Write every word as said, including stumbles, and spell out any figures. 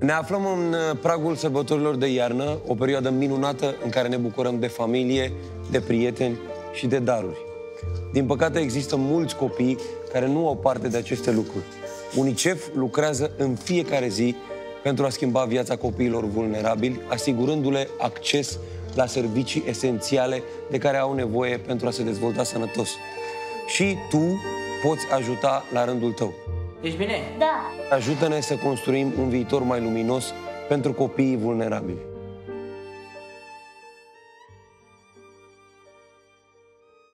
Ne aflăm în pragul sărbătorilor de iarnă, o perioadă minunată în care ne bucurăm de familie, de prieteni și de daruri. Din păcate, există mulți copii care nu au parte de aceste lucruri. UNICEF lucrează în fiecare zi pentru a schimba viața copiilor vulnerabili, asigurându-le acces la servicii esențiale de care au nevoie pentru a se dezvolta sănătos. Și tu poți ajuta la rândul tău. Ești bine? Da. Ajută-ne să construim un viitor mai luminos pentru copiii vulnerabili.